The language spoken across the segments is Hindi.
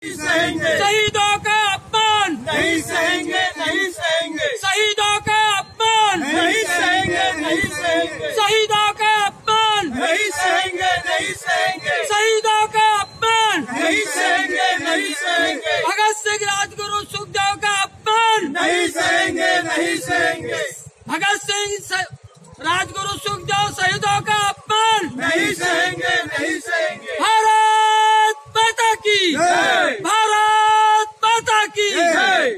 शहीदों का अपमान नहीं सहेंगे, नहीं सहेंगे, शहीदों का अपमान नहीं सहेंगे, नहीं सहेंगे, शहीदों का अपमान नहीं सहेंगे, नहीं सहेंगे, शहीदों का अपमान नहीं सहेंगे, नहीं सहेंगे, भगत सिंह राजगुरु सुखदेव का अपमान नहीं सहेंगे, नहीं सहेंगे, भगत सिंह राजगुरु सुखदेव शहीदों का अपमान नहीं सहेंगे, नहीं सहेंगे। भारत माता की जय। भारत माता की जय।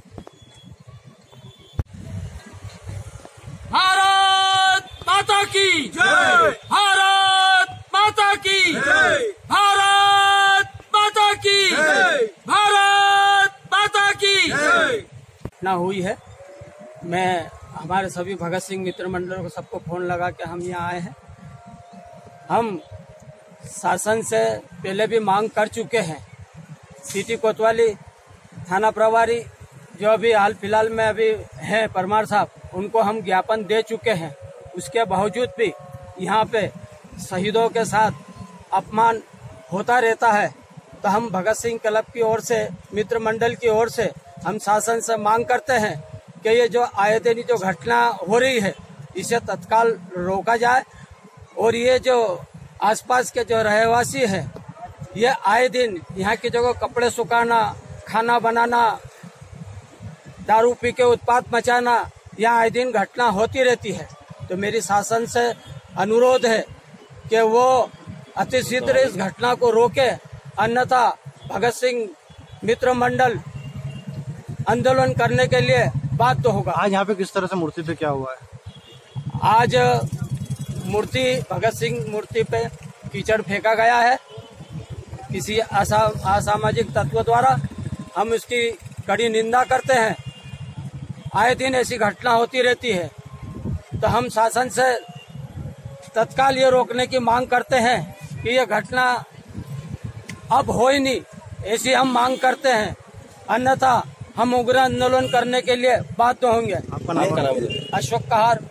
भारत माता की जय। भारत माता की जय। भारत माता की जय। भारत माता की जय। ना हुई है। मैं हमारे सभी भगत सिंह मित्र मंडल को सबको फोन लगा के हम यहाँ आए हैं। हम शासन से पहले भी मांग कर चुके हैं। सिटी कोतवाली थाना प्रभारी जो अभी हाल फिलहाल में अभी हैं परमार साहब, उनको हम ज्ञापन दे चुके हैं। उसके बावजूद भी यहाँ पे शहीदों के साथ अपमान होता रहता है। तो हम भगत सिंह क्लब की ओर से, मित्र मंडल की ओर से हम शासन से मांग करते हैं कि ये जो आए दिन जो घटना हो रही है इसे तत्काल रोका जाए और ये जो आसपास के जो रहवासी हैं ये आए दिन यहाँ की जगह कपड़े सुखाना, खाना बनाना, दारू पी के उत्पात मचाना, यहाँ आए दिन घटना होती रहती है। तो मेरी शासन से अनुरोध है कि वो अतिशीघ्र इस घटना को रोके, अन्यथा भगत सिंह मित्र मंडल आंदोलन करने के लिए बाध्य होगा। आज यहाँ पे किस तरह से मूर्ति पे क्या हुआ है? आज मूर्ति, भगत सिंह मूर्ति पे कीचड़ फेंका गया है किसी असामाजिक तत्व द्वारा। हम इसकी कड़ी निंदा करते हैं। आए दिन ऐसी घटना होती रहती है। तो हम शासन से तत्काल ये रोकने की मांग करते हैं कि ये घटना अब हो ही नहीं, ऐसी हम मांग करते हैं, अन्यथा हम उग्र आंदोलन करने के लिए बाध्य होंगे। आपका नाम? अशोक कहार,